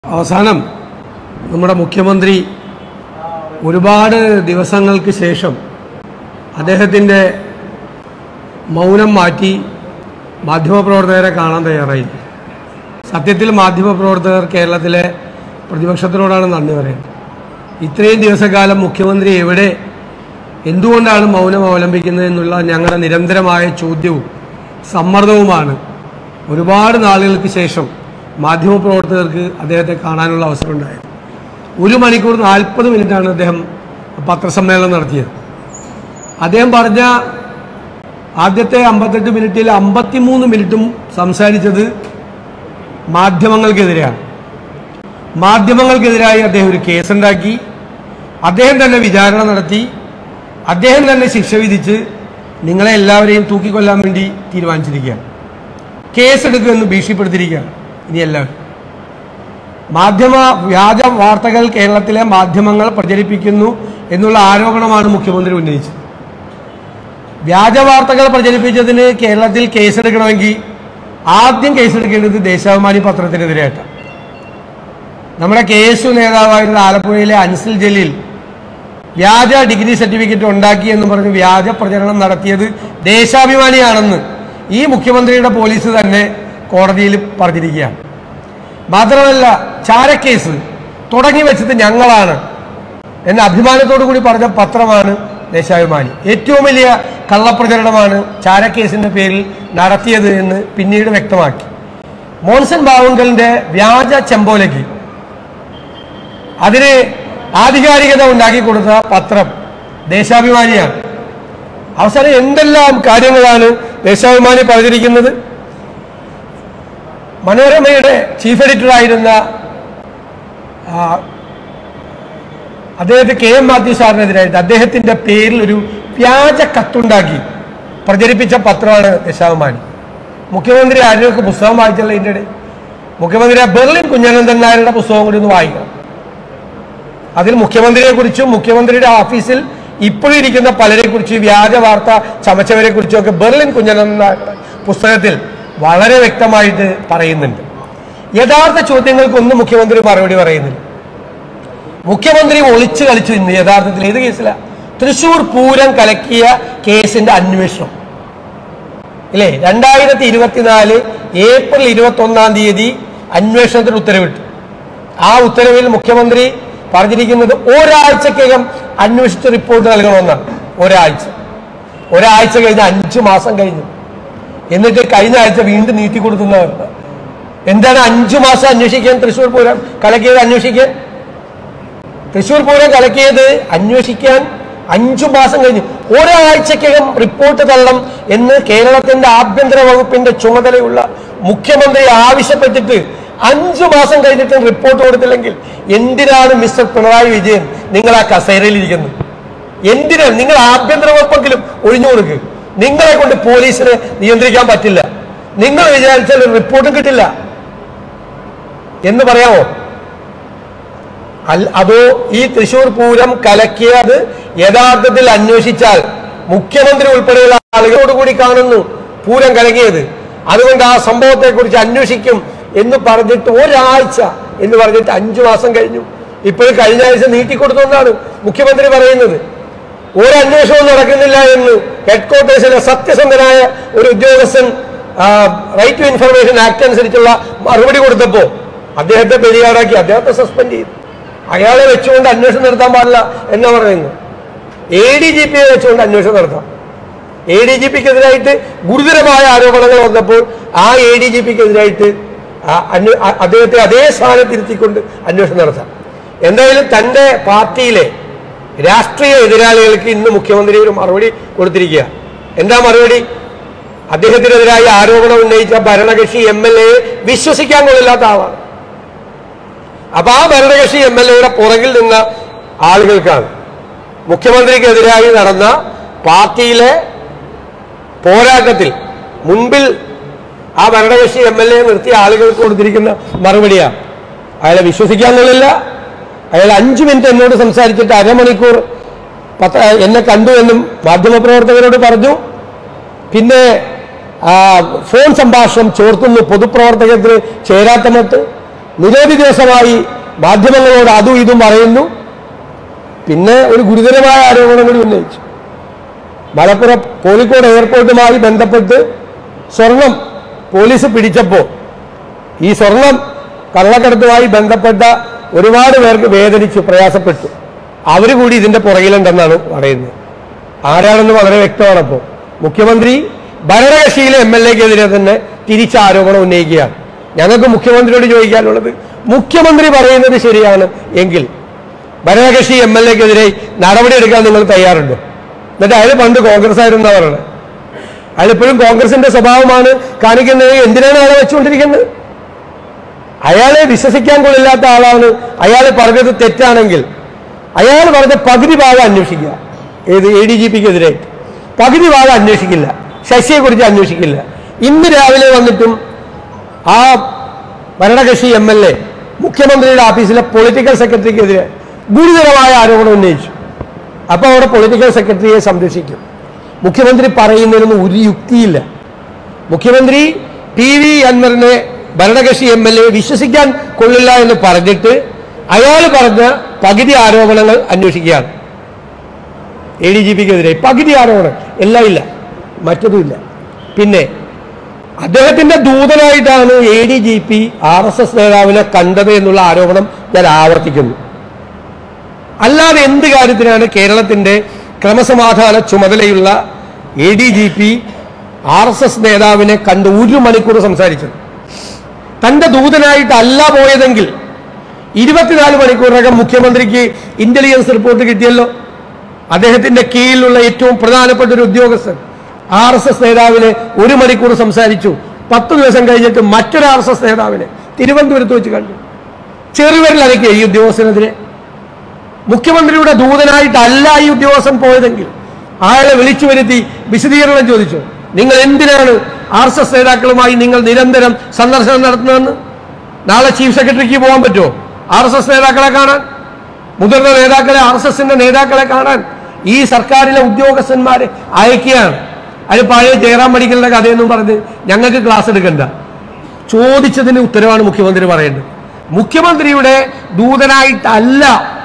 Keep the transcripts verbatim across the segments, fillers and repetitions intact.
അവസാനം നമ്മുടെ മുഖ്യമന്ത്രി ഒരുപാട് ദിവസങ്ങൾക്ക് ശേഷം അദ്ദേഹത്തിൻ്റെ മൗനം മാറ്റി മാധ്യമപ്രവർത്തകരെ കാണാൻ തയ്യാറായി. സത്യത്തിൽ മാധ്യമപ്രവർത്തകർ കേരളത്തിലെ പ്രതിപക്ഷത്തിനോടാണ് നന്ദി പറയുന്നത്. ഇത്രയും ദിവസക്കാലം മുഖ്യമന്ത്രി എവിടെ, എന്തുകൊണ്ടാണ് മൗനം അവലംബിക്കുന്നത് എന്നുള്ള ഞങ്ങളുടെ നിരന്തരമായ ചോദ്യവും സമ്മർദ്ദവുമാണ് ഒരുപാട് നാളുകൾക്ക് ശേഷം മാധ്യമപ്രവർത്തകർക്ക് അദ്ദേഹത്തെ കാണാനുള്ള അവസരം ഉണ്ടായത്. ഒരു മണിക്കൂർ നാൽപ്പത് മിനിറ്റാണ് അദ്ദേഹം പത്രസമ്മേളനം നടത്തിയത്. അദ്ദേഹം പറഞ്ഞ ആദ്യത്തെ അമ്പത്തെട്ട് മിനിറ്റിൽ അമ്പത്തിമൂന്ന് മിനിറ്റും സംസാരിച്ചത് മാധ്യമങ്ങൾക്കെതിരെയാണ്. മാധ്യമങ്ങൾക്കെതിരായി അദ്ദേഹം ഒരു കേസുണ്ടാക്കി, അദ്ദേഹം തന്നെ വിചാരണ നടത്തി, അദ്ദേഹം തന്നെ ശിക്ഷ വിധിച്ച് നിങ്ങളെ എല്ലാവരെയും തൂക്കിക്കൊല്ലാൻ വേണ്ടി തീരുമാനിച്ചിരിക്കുകയാണ്. കേസെടുക്കുമെന്ന് ഭീഷണിപ്പെടുത്തിയിരിക്കുകയാണ്. ഇനി എല്ലാവരും മാധ്യമ വ്യാജ വാർത്തകൾ കേരളത്തിലെ മാധ്യമങ്ങൾ പ്രചരിപ്പിക്കുന്നു എന്നുള്ള ആരോപണമാണ് മുഖ്യമന്ത്രി ഉന്നയിച്ചത്. വ്യാജ വാർത്തകൾ പ്രചരിപ്പിച്ചതിന് കേരളത്തിൽ കേസെടുക്കണമെങ്കിൽ ആദ്യം കേസെടുക്കേണ്ടത് ദേശാഭിമാനി പത്രത്തിനെതിരായിട്ടാണ്. നമ്മുടെ കെ എസ് യു നേതാവായിരുന്ന ആലപ്പുഴയിലെ അൻസിൽ ജലീൽ വ്യാജ ഡിഗ്രി സർട്ടിഫിക്കറ്റ് ഉണ്ടാക്കി എന്ന് പറഞ്ഞ് വ്യാജ പ്രചരണം നടത്തിയത് ദേശാഭിമാനിയാണെന്ന് ഈ മുഖ്യമന്ത്രിയുടെ പോലീസ് തന്നെ കോടതിയിൽ പറഞ്ഞിരിക്കുകയാണ്. മാത്രമല്ല, ചാരക്കേസ് തുടങ്ങി വെച്ചത് ഞങ്ങളാണ് എന്ന അഭിമാനത്തോടു കൂടി പറഞ്ഞ പത്രമാണ് ദേശാഭിമാനി. ഏറ്റവും വലിയ കള്ളപ്രചരണമാണ് ചാരക്കേസിന്റെ പേരിൽ നടത്തിയത് എന്ന് പിന്നീട് വ്യക്തമാക്കി. മോൻസൺ ഭാവുങ്കലിന്റെ വ്യാജ ചെമ്പോലയ്ക്ക് അതിന് ആധികാരികത ഉണ്ടാക്കി കൊടുത്ത പത്രം ദേശാഭിമാനിയാണ്. അവസാനം എന്തെല്ലാം കാര്യങ്ങളാണ് ദേശാഭിമാനി പറഞ്ഞിരിക്കുന്നത്. മനോരമയുടെ ചീഫ് എഡിറ്ററായിരുന്ന അദ്ദേഹത്തെ കെ എം മാത്യു സാറിനെതിരായിട്ട് അദ്ദേഹത്തിന്റെ പേരിൽ ഒരു വ്യാജ കത്തുണ്ടാക്കി പ്രചരിപ്പിച്ച പത്രമാണ് ദേശാഭിമാനി. മുഖ്യമന്ത്രി ആരെയൊക്കെ പുസ്തകം വായിച്ചല്ലോ ഇതിൻ്റെ ഇടയിൽ. മുഖ്യമന്ത്രി ബെർലിൻ കുഞ്ഞനന്ദൻ നായരുടെ പുസ്തകം കൂടി ഒന്ന് വായിക്കണം. അതിൽ മുഖ്യമന്ത്രിയെ കുറിച്ചും മുഖ്യമന്ത്രിയുടെ ഓഫീസിൽ ഇപ്പോഴും ഇരിക്കുന്ന പലരെ കുറിച്ച് വ്യാജ വാർത്ത ചമച്ചവരെ കുറിച്ചും ഒക്കെ ബെർലിൻ കുഞ്ഞനന്ദൻ നായരുടെ പുസ്തകത്തിൽ വളരെ വ്യക്തമായിട്ട് പറയുന്നുണ്ട്. യഥാർത്ഥ ചോദ്യങ്ങൾക്കൊന്നും മുഖ്യമന്ത്രി മറുപടി പറയുന്നില്ല. മുഖ്യമന്ത്രി ഒളിച്ചു കളിച്ചു. ഇന്ന് യഥാർത്ഥത്തിൽ ഏത് കേസില? തൃശൂർ പൂരം കലക്കിയ കേസിന്റെ അന്വേഷണം ഇല്ലേ? രണ്ടായിരത്തി ഇരുപത്തിനാല് ഏപ്രിൽ ഇരുപത്തി ഒന്നാം തീയതി അന്വേഷണത്തിന് ഉത്തരവിട്ടു. ആ ഉത്തരവിൽ മുഖ്യമന്ത്രി പറഞ്ഞിരിക്കുന്നത് ഒരാഴ്ചക്കകം അന്വേഷിച്ച് റിപ്പോർട്ട് നൽകണമെന്നാണ്. ഒരാഴ്ച ഒരാഴ്ച കഴിഞ്ഞ് അഞ്ചു മാസം കഴിഞ്ഞു. എന്നിട്ട് കഴിഞ്ഞ ആഴ്ച വീണ്ടും നീട്ടിക്കൊടുക്കുന്നവരുണ്ട്. എന്താണ് അഞ്ചു മാസം അന്വേഷിക്കാൻ? തൃശ്ശൂർ പൂരം കലക്കിയത് അന്വേഷിക്കാൻ തൃശ്ശൂർ പൂരം കലക്കിയത് അന്വേഷിക്കാൻ അഞ്ചു മാസം കഴിഞ്ഞു. ഒരാഴ്ചക്കകം റിപ്പോർട്ട് തള്ളണം എന്ന് കേരളത്തിന്റെ ആഭ്യന്തര വകുപ്പിന്റെ ചുമതലയുള്ള മുഖ്യമന്ത്രി ആവശ്യപ്പെട്ടിട്ട് അഞ്ചു മാസം കഴിഞ്ഞിട്ട് റിപ്പോർട്ട് കൊടുത്തില്ലെങ്കിൽ എന്തിനാണ് മിസ്റ്റർ പിണറായി വിജയൻ നിങ്ങൾ ആ കസേരയിലിരിക്കുന്നത്? എന്തിനാണ്? നിങ്ങൾ ആഭ്യന്തര വകുപ്പെങ്കിലും ഒഴിഞ്ഞു കൊടുക്കുക. നിങ്ങളെ കൊണ്ട് പോലീസിനെ നിയന്ത്രിക്കാൻ പറ്റില്ല. നിങ്ങൾ വിചാരിച്ചാൽ ഒരു റിപ്പോർട്ടും കിട്ടില്ല എന്ന് പറയാമോ? അതോ ഈ തൃശൂർ പൂരം കലക്കിയത് യഥാർത്ഥത്തിൽ അന്വേഷിച്ചാൽ മുഖ്യമന്ത്രി ഉൾപ്പെടെയുള്ള ആളുകളോട് കൂടി കാണുന്നു പൂരം കലക്കിയത്, അതുകൊണ്ട് ആ സംഭവത്തെ കുറിച്ച് അന്വേഷിക്കും എന്ന് പറഞ്ഞിട്ട് ഒരാഴ്ച എന്ന് പറഞ്ഞിട്ട് അഞ്ചു മാസം കഴിഞ്ഞു. ഇപ്പോഴും കഴിഞ്ഞ ആഴ്ച നീട്ടിക്കൊടുത്തുകൊണ്ടാണ് മുഖ്യമന്ത്രി പറയുന്നത്. ഒരു അന്വേഷണവും നടക്കുന്നില്ല എന്ന് ഹെഡ്ക്വാർട്ടേഴ്സിലെ സത്യസന്ധനായ ഒരു ഉദ്യോഗസ്ഥൻ റൈറ്റ് ടു ഇൻഫർമേഷൻ ആക്ട് അനുസരിച്ചുള്ള മറുപടി കൊടുത്തപ്പോൾ അദ്ദേഹത്തെ ബലിയാടാക്കി, അദ്ദേഹത്തെ സസ്പെൻഡ് ചെയ്തു. അയാളെ വെച്ചുകൊണ്ട് അന്വേഷണം നടത്താൻ പാടില്ല എന്നാ പറയുന്നത്. എ ഡി ജി പിയെ വെച്ചുകൊണ്ട് അന്വേഷണം നടത്താം. എ ഡി ജി പിക്കെതിരായിട്ട് ഗുരുതരമായ ആരോപണങ്ങൾ വന്നപ്പോൾ ആ എ ഡി ജി പിക്കെതിരായിട്ട് അദ്ദേഹത്തെ അതേ സ്ഥാനത്തിരുത്തിക്കൊണ്ട് അന്വേഷണം നടത്താം. എന്തായാലും തൻ്റെ പാർട്ടിയിലെ രാഷ്ട്രീയ എതിരാളികൾക്ക് ഇന്ന് മുഖ്യമന്ത്രി ഒരു മറുപടി കൊടുത്തിരിക്കുക. എന്താ മറുപടി? അദ്ദേഹത്തിനെതിരായി ആരോപണം ഉന്നയിച്ച ഭരണകക്ഷി എം എൽ എ വിശ്വസിക്കാൻ കൊള്ളില്ലാത്ത ആളാണ്. അപ്പൊ ആ ഭരണകക്ഷി എം എൽ എയുടെ പുറകിൽ നിന്ന ആളുകൾക്കാണ് മുഖ്യമന്ത്രിക്കെതിരായി നടന്ന പാർട്ടിയിലെ പോരാട്ടത്തിൽ മുൻപിൽ ആ ഭരണകക്ഷി എം എൽ എ നിർത്തിയ ആളുകൾക്ക് കൊടുത്തിരിക്കുന്ന മറുപടിയാണ്. അയാളെ വിശ്വസിക്കാൻ കൊള്ളില്ല. അയാൾ അഞ്ചു മിനിറ്റ് എന്നോട് സംസാരിച്ചിട്ട് അരമണിക്കൂർ പത്ര എന്നെ കണ്ടു എന്നും മാധ്യമപ്രവർത്തകരോട് പറഞ്ഞു. പിന്നെ ഫോൺ സംഭാഷണം ചോർത്തുന്നു, പൊതുപ്രവർത്തകത്തിന് ചേരാത്ത മട്ട് നിരവധി ദിവസമായി മാധ്യമങ്ങളോട് അതും ഇതും പറയുന്നു. പിന്നെ ഒരു ഗുരുതരമായ ആരോപണം കൂടി ഉന്നയിച്ചു. മലപ്പുറം കോഴിക്കോട് എയർപോർട്ടുമായി ബന്ധപ്പെട്ട് സ്വർണം പോലീസ് പിടിച്ചപ്പോൾ ഈ സ്വർണം കള്ളക്കടത്തുമായി ബന്ധപ്പെട്ട ഒരുപാട് പേർക്ക് വേദനിച്ചു, പ്രയാസപ്പെട്ടു. അവർ കൂടി ഇതിന്റെ പുറകിലുണ്ടെന്നാണ് പറയുന്നത്. ആരാണെന്ന് വളരെ വ്യക്തമാണപ്പോൾ. മുഖ്യമന്ത്രി ഭരണകക്ഷിയിലെ എം എൽ എക്കെതിരെ തന്നെ തിരിച്ച ആരോപണം ഉന്നയിക്കുകയാണ്. ഞങ്ങൾക്ക് മുഖ്യമന്ത്രിയോട് ചോദിക്കാനുള്ളത്, മുഖ്യമന്ത്രി പറയുന്നത് ശരിയാണ് എങ്കിൽ ഭരണകക്ഷി എം എൽ എക്കെതിരെ നടപടിയെടുക്കാൻ നിങ്ങൾ തയ്യാറുണ്ടോ? എന്നിട്ട് അയാൾ പണ്ട് കോൺഗ്രസ് ആയിരുന്നാ പറയുന്നത്. അയാളിപ്പോഴും കോൺഗ്രസിന്റെ സ്വഭാവമാണ് കാണിക്കുന്നത്. എന്തിനാണ് അയാളെ വെച്ചുകൊണ്ടിരിക്കുന്നത്? അയാളെ വിശ്വസിക്കാൻ കൊള്ളില്ലാത്ത ആളാണ്. അയാൾ പറഞ്ഞത് തെറ്റാണെങ്കിൽ അയാൾ പറഞ്ഞ പകുതി ഭാഗം അന്വേഷിക്കുക. ഏത് എ ഡി ജി പിക്കെതിരെ പകുതി ഭാഗം അന്വേഷിക്കില്ല, ശശിയെക്കുറിച്ച് അന്വേഷിക്കില്ല. ഇന്ന് രാവിലെ വന്നിട്ടും ആ ഭരണകക്ഷി എം എൽ എ മുഖ്യമന്ത്രിയുടെ ഓഫീസിലെ പൊളിറ്റിക്കൽ സെക്രട്ടറിക്കെതിരെ ഗുരുതരമായ ആരോപണം ഉന്നയിച്ചു. അപ്പോൾ അവിടെ പൊളിറ്റിക്കൽ സെക്രട്ടറിയെ സംരക്ഷിക്കും. മുഖ്യമന്ത്രി പറയുന്നതിനൊന്നും ഒരു യുക്തിയില്ല. മുഖ്യമന്ത്രി ടി വി അൻവറിനെ ഭരണകക്ഷി എം എൽ എ വിശ്വസിക്കാൻ കൊള്ളില്ല എന്ന് പറഞ്ഞിട്ട് അയാൾ പറഞ്ഞ പകുതി ആരോപണങ്ങൾ അന്വേഷിക്കുകയാണ്. എ ഡി ജി പിക്കെതിരെ പകുതി ആരോപണം എല്ലാം ഇല്ല, മറ്റതുമില്ല. പിന്നെ അദ്ദേഹത്തിന്റെ ദൂതനായിട്ടാണ് A D G P R S S നേതാവിനെ കണ്ടത് എന്നുള്ള ആരോപണം ഞാൻ ആവർത്തിക്കുന്നു. അല്ലാതെ എന്ത് കാര്യത്തിനാണ് കേരളത്തിന്റെ ക്രമസമാധാന ചുമതലയുള്ള A D G P R S S നേതാവിനെ കണ്ട് ഒരു മണിക്കൂർ സംസാരിച്ചത്? തന്റെ ദൂതനായിട്ടല്ല പോയതെങ്കിൽ ഇരുപത്തിനാല് മണിക്കൂറിനകം മുഖ്യമന്ത്രിക്ക് ഇന്റലിജൻസ് റിപ്പോർട്ട് കിട്ടിയല്ലോ. അദ്ദേഹത്തിന്റെ കീഴിലുള്ള ഏറ്റവും പ്രധാനപ്പെട്ട ഒരു ഉദ്യോഗസ്ഥൻ ആർ എസ് എസ് നേതാവിനെ ഒരു മണിക്കൂർ സംസാരിച്ചു. പത്ത് ദിവസം കഴിഞ്ഞിട്ട് മറ്റൊരു ആർ എസ് എസ് നേതാവിനെ തിരുവനന്തപുരത്ത് വെച്ച് കണ്ടു. ചെറുവിരലനക്കിയ ഈ ഉദ്യോഗസ്ഥനെതിരെ. മുഖ്യമന്ത്രിയുടെ ദൂതനായിട്ടല്ല ഈ ഉദ്യോഗസ്ഥൻ പോയതെങ്കിൽ അയാളെ വിളിച്ചു വരുത്തി വിശദീകരണം ചോദിച്ചു. നിങ്ങൾ എന്തിനാണ് ആർ എസ് എസ് നേതാക്കളുമായി നിങ്ങൾ നിരന്തരം സന്ദർശനം നടത്തുന്നതെന്ന്? നാളെ ചീഫ് സെക്രട്ടറിക്ക് പോകാൻ പറ്റുമോ ആർ എസ് എസ് നേതാക്കളെ കാണാൻ? മുതിർന്ന നേതാക്കളെ, ആർ എസ് എസിന്റെ നേതാക്കളെ കാണാൻ ഈ സർക്കാരിലെ ഉദ്യോഗസ്ഥന്മാരെ അയക്കുകയാണ്. അതിന് പഴയ ജയറാം മെഡിക്കലിന്റെ കഥയെന്നും പറഞ്ഞ് ഞങ്ങൾക്ക് ക്ലാസ് എടുക്കണ്ട. ചോദിച്ചതിന് ഉത്തരവാണ് മുഖ്യമന്ത്രി പറയേണ്ടത്. മുഖ്യമന്ത്രിയുടെ ദൂതനായിട്ടല്ല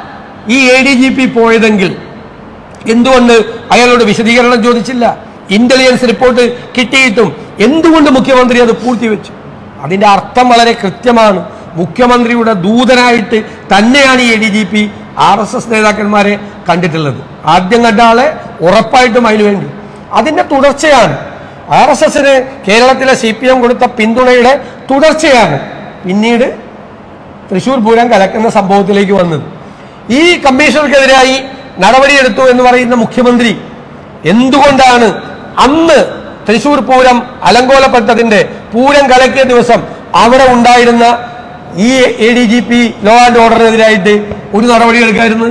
ഈ എ ഡി ജി പി പോയതെങ്കിൽ എന്തുകൊണ്ട് അയാളോട് വിശദീകരണം ചോദിച്ചില്ല? ഇന്റലിജൻസ് റിപ്പോർട്ട് കിട്ടിയിട്ടും എന്തുകൊണ്ട് മുഖ്യമന്ത്രി അത് പൂഴ്ത്തിവെച്ചു? അതിന്റെ അർത്ഥം വളരെ കൃത്യമാണ്. മുഖ്യമന്ത്രിയുടെ ദൂതനായിട്ട് തന്നെയാണ് ഈ A D G P R S S നേതാക്കന്മാരെ കണ്ടിട്ടുള്ളത്. ആദ്യം കണ്ട ആളെ ഉറപ്പായിട്ടും അതിനുവേണ്ടി. അതിന്റെ തുടർച്ചയാണ് ആർ എസ് എസിന് കേരളത്തിലെ സി പി എം കൊടുത്ത പിന്തുണയുടെ തുടർച്ചയാണ് പിന്നീട് തൃശൂർ പൂരം കലക്കുന്ന സംഭവത്തിലേക്ക് വന്നത്. ഈ കമ്മീഷണർക്കെതിരായി നടപടിയെടുത്തു എന്ന് പറയുന്ന മുഖ്യമന്ത്രി എന്തുകൊണ്ടാണ് അന്ന് തൃശൂർ പൂരം അലങ്കോലപ്പെട്ടതിന്റെ പൂരം കലക്കിയ ദിവസം അവിടെ ഉണ്ടായിരുന്ന ഈ A D G P law and ഓർഡറിനെതിരായിട്ട് ഒരു നടപടി എടുക്കായിരുന്നു?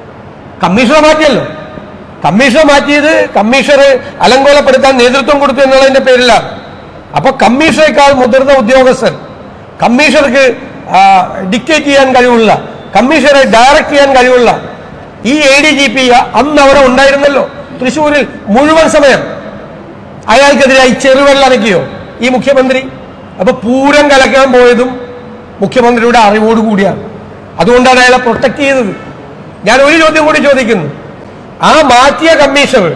കമ്മീഷണർ മാറ്റിയല്ലോ. കമ്മീഷണർ മാറ്റിയത് കമ്മീഷണർ അലങ്കോലപ്പെടുത്താൻ നേതൃത്വം കൊടുത്തു എന്നുള്ളതിന്റെ പേരിലാണ്. അപ്പൊ കമ്മീഷണറേക്കാൾ മുതിർന്ന ഉദ്യോഗസ്ഥൻ, കമ്മീഷണർക്ക് ഡിക്റ്റേറ്റ് ചെയ്യാൻ കഴിവുള്ള, കമ്മീഷണറെ ഡയറക്റ്റ് ചെയ്യാൻ കഴിവുള്ള ഈ എ ഡി ജി പി അന്ന് അവിടെ ഉണ്ടായിരുന്നല്ലോ തൃശ്ശൂരിൽ മുഴുവൻ സമയം. അയാൾക്കെതിരായി ചെറുവെള്ളനക്കിയോ ഈ മുഖ്യമന്ത്രി? അപ്പൊ പൂരം കലക്കാൻ പോയതും മുഖ്യമന്ത്രിയുടെ അറിവോടുകൂടിയാണ്. അതുകൊണ്ടാണ് അയാളെ പ്രൊട്ടക്ട് ചെയ്തത്. ഞാൻ ഒരു ചോദ്യം കൂടി ചോദിക്കുന്നു. ആ മാറ്റിയ കമ്മീഷണർ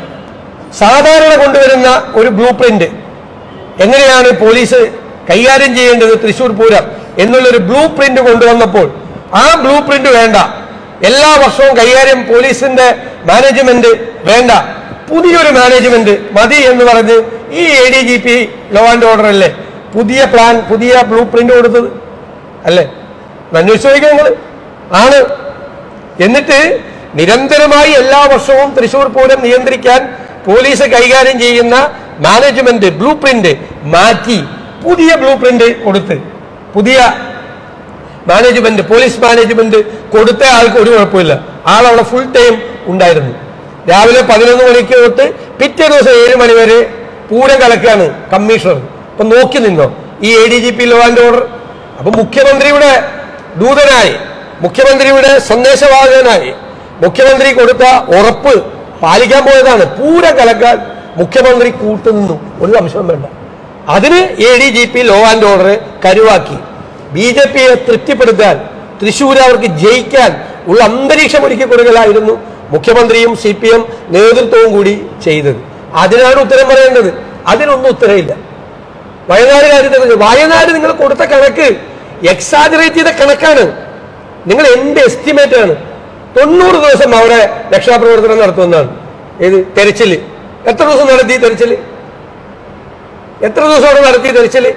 സാധാരണ കൊണ്ടുവരുന്ന ഒരു ബ്ലൂ പ്രിന്റ് എങ്ങനെയാണ് പോലീസ് കൈകാര്യം ചെയ്യേണ്ടത് തൃശ്ശൂർ പൂരം എന്നുള്ളൊരു ബ്ലൂ പ്രിന്റ് കൊണ്ടുവന്നപ്പോൾ ആ ബ്ലൂ പ്രിന്റ് വേണ്ട, എല്ലാ വർഷവും കൈകാര്യം പോലീസിന്റെ മാനേജ്മെന്റ് വേണ്ട, പുതിയൊരു മാനേജ്മെന്റ് മതി എന്ന് പറഞ്ഞ് ഈ A D G P law and order അല്ലേ പുതിയ പ്ലാൻ, പുതിയ ബ്ലൂ പ്രിന്റ് കൊടുത്തത് അല്ലേ? അന്വേഷിച്ചു നോക്കിയാൽ നിങ്ങൾ ആണ്. എന്നിട്ട് നിരന്തരമായി എല്ലാ വർഷവും തൃശ്ശൂർ പൂരം നിയന്ത്രിക്കാൻ പോലീസ് കൈകാര്യം ചെയ്യുന്ന മാനേജ്മെന്റ് ബ്ലൂ പ്രിന്റ് മാറ്റി പുതിയ ബ്ലൂ പ്രിന്റ് കൊടുത്ത് പുതിയ മാനേജ്മെന്റ്, പോലീസ് മാനേജ്മെന്റ് കൊടുത്ത ആൾക്ക് ഒരു കുഴപ്പമില്ല. ആളവിടെ ഫുൾ ടൈം ഉണ്ടായിരുന്നു. രാവിലെ പതിനൊന്ന് മണിക്ക് തൊട്ട് പിറ്റേ ദിവസം ഏഴ് മണി വരെ പൂരം കലക്കാണ് കമ്മീഷണർ. അപ്പൊ നോക്കി നിന്നോ ഈ A D G P law and order? അപ്പൊ മുഖ്യമന്ത്രിയുടെ ദൂതനായി, മുഖ്യമന്ത്രിയുടെ സന്ദേശവാഹകനായി മുഖ്യമന്ത്രി കൊടുത്ത ഉറപ്പ് പാലിക്കാൻ പോയതാണ്. പൂരം കലക്കാൻ മുഖ്യമന്ത്രി കൂട്ടുനിന്നു, ഒരു സംശയം വേണ്ട. അതിന് A D G P law and order കരുവാക്കി. ബി ജെ പിയെ തൃപ്തിപ്പെടുത്താൻ, തൃശ്ശൂർ അവർക്ക് ജയിക്കാൻ ഉള്ള അന്തരീക്ഷം ഒരുക്കി കൊടുക്കലായിരുന്നു മുഖ്യമന്ത്രിയും സി പി എം നേതൃത്വവും കൂടി ചെയ്തത്. അതിനാണ് ഉത്തരം പറയേണ്ടത്. അതിനൊന്നും ഉത്തരവില്ല. വയനാട് കാര്യത്തിൽ വയനാട് നിങ്ങൾ കൊടുത്ത കണക്ക് എക്സാജറേറ്റ് ചെയ്ത കണക്കാണ്. നിങ്ങൾ എന്ത് എസ്റ്റിമേറ്റ് ആണ്? തൊണ്ണൂറ് ദിവസം അവിടെ രക്ഷാപ്രവർത്തനം നടത്തുമെന്നാണ്. ഏത് തെരച്ചില് എത്ര ദിവസം നടത്തി? തെരച്ചില് എത്ര ദിവസം അവിടെ നടത്തി? തെരച്ചില്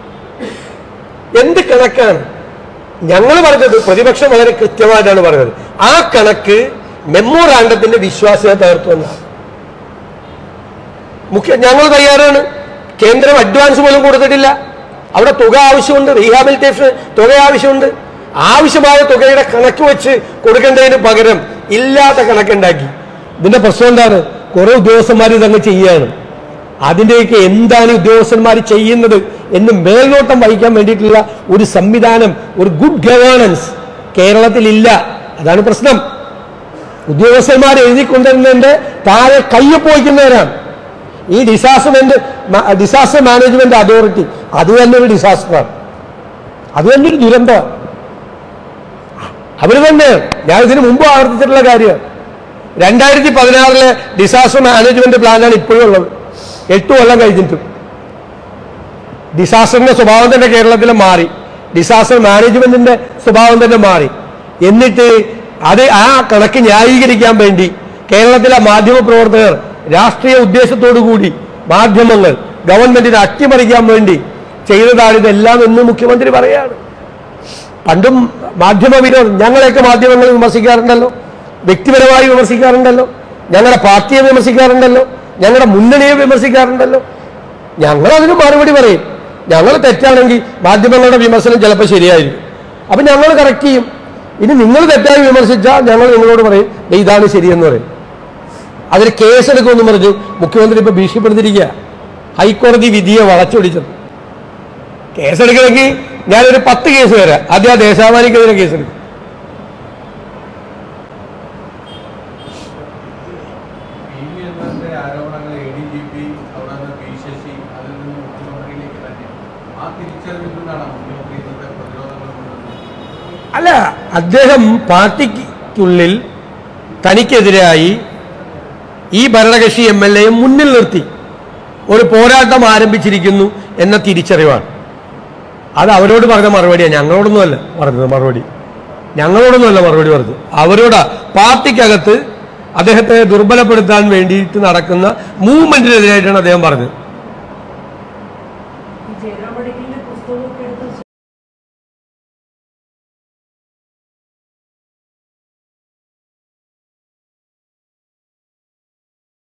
എന്ത് കണക്കാണ്? ഞങ്ങൾ പറഞ്ഞത് പ്രതിപക്ഷം വളരെ കൃത്യമായിട്ടാണ് പറഞ്ഞത്. ആ കണക്ക് മെമ്മോറാണ്ടത്തിന്റെ വിശ്വാസ്യത തകർത്തുവെന്നാണ്. മുഖ്യ ഞങ്ങൾ തയ്യാറാണ്. കേന്ദ്രം അഡ്വാൻസ് പോലും കൊടുത്തിട്ടില്ല. അവിടെ തുക ആവശ്യമുണ്ട്, റീഹാബിലിറ്റേഷൻ തുക ആവശ്യമുണ്ട്. ആവശ്യമായ തുകയുടെ കണക്ക് വെച്ച് കൊടുക്കേണ്ടതിന് പകരം ഇല്ലാത്ത കണക്കുണ്ടാക്കി. ഇതിന്റെ പ്രശ്നം എന്താണ്? കുറെ ഉദ്യോഗസ്ഥന്മാർ ഇതങ്ങ് ചെയ്യാണ്. അതിൻ്റെയൊക്കെ എന്താണ് ഉദ്യോഗസ്ഥന്മാർ ചെയ്യുന്നത് എന്ന് മേൽനോട്ടം വഹിക്കാൻ വേണ്ടിയിട്ടുള്ള ഒരു സംവിധാനം, ഒരു ഗുഡ് ഗവേണൻസ് കേരളത്തിലില്ല. അതാണ് പ്രശ്നം. ഉദ്യോഗസ്ഥന്മാർ എഴുതിക്കൊണ്ടിരുന്നതിന്റെ താഴെ കയ്യൊപ്പ് വയ്ക്കുന്നവരാണ്. ഈ ഡിസാസ്റ്റർ ഡിസാസ്റ്റർ മാനേജ്മെന്റ് അതോറിറ്റി അത് തന്നെ ഒരു ഡിസാസ്റ്ററാണ്, അത് തന്നെ ഒരു ദുരന്തമാണ്. അവർ തന്നെയാണ്. ഞാൻ ഇതിനു മുമ്പ് ആവർത്തിച്ചിട്ടുള്ള കാര്യമാണ്. രണ്ടായിരത്തി പതിനാറിലെ ഡിസാസ്റ്റർ മാനേജ്മെന്റ് പ്ലാനാണ് ഇപ്പോഴും ഉള്ളത്. എട്ടു കൊല്ലം കഴിഞ്ഞിട്ടും ഡിസാസ്റ്ററിന്റെ സ്വഭാവം തന്നെ കേരളത്തിൽ മാറി, ഡിസാസ്റ്റർ മാനേജ്മെന്റിന്റെ സ്വഭാവം തന്നെ മാറി. എന്നിട്ട് അത് ആ കണക്ക് ന്യായീകരിക്കാൻ വേണ്ടി കേരളത്തിലെ മാധ്യമ പ്രവർത്തകർ രാഷ്ട്രീയ ഉദ്ദേശത്തോടു കൂടി മാധ്യമങ്ങൾ ഗവൺമെന്റിനെ അട്ടിമറിക്കാൻ വേണ്ടി ചെയ്തതാണ് ഇതെല്ലാം എന്ന് മുഖ്യമന്ത്രി പറയാണ്. പണ്ടും മാധ്യമ വിരോധം ഞങ്ങളെയൊക്കെ മാധ്യമങ്ങൾ വിമർശിക്കാറുണ്ടല്ലോ, വ്യക്തിപരമായി വിമർശിക്കാറുണ്ടല്ലോ, ഞങ്ങളുടെ പാർട്ടിയെ വിമർശിക്കാറുണ്ടല്ലോ, ഞങ്ങളുടെ മുന്നണിയെ വിമർശിക്കാറുണ്ടല്ലോ. ഞങ്ങൾ അതിന് മറുപടി പറയും. ഞങ്ങൾ തെറ്റാണെങ്കിൽ മാധ്യമങ്ങളുടെ വിമർശനം ചിലപ്പോൾ ശരിയായിരിക്കും, അപ്പൊ ഞങ്ങൾ കറക്റ്റ് ചെയ്യും. ഇനി നിങ്ങൾ തെറ്റായി വിമർശിച്ചാൽ ഞങ്ങൾ നിങ്ങളോട് പറയും ഇതാണ് ശരിയെന്ന് പറയും. അതിൽ കേസെടുക്കുമെന്ന് പറഞ്ഞ് മുഖ്യമന്ത്രി ഇപ്പൊ ഭീഷണിപ്പെടുത്തിയിരിക്കുക. ഹൈക്കോടതി വിധിയെ വളച്ചൊടിച്ചത്. കേസെടുക്കണമെങ്കിൽ ഞാനൊരു പത്ത് കേസ് തരാം. ആദ്യം ആ ദേശാഭിമാനിക്കെതിരെ കേസെടുക്കും. അല്ല, അദ്ദേഹം പാർട്ടിക്കുള്ളിൽ തനിക്കെതിരായി ഈ ഭരണകക്ഷി എം എൽ എയെ മുന്നിൽ നിർത്തി ഒരു പോരാട്ടം ആരംഭിച്ചിരിക്കുന്നു എന്ന തിരിച്ചറിവാണ്. അത് അവരോട് പറഞ്ഞ മറുപടിയാണ്, ഞങ്ങളോടൊന്നുമല്ല പറഞ്ഞത് മറുപടി. ഞങ്ങളോടൊന്നുമല്ല മറുപടി പറഞ്ഞത്, അവരോടാ. പാർട്ടിക്കകത്ത് അദ്ദേഹത്തെ ദുർബലപ്പെടുത്താൻ വേണ്ടിയിട്ട് നടക്കുന്ന മൂവ്മെന്റിനെതിരായിട്ടാണ് അദ്ദേഹം പറഞ്ഞത്.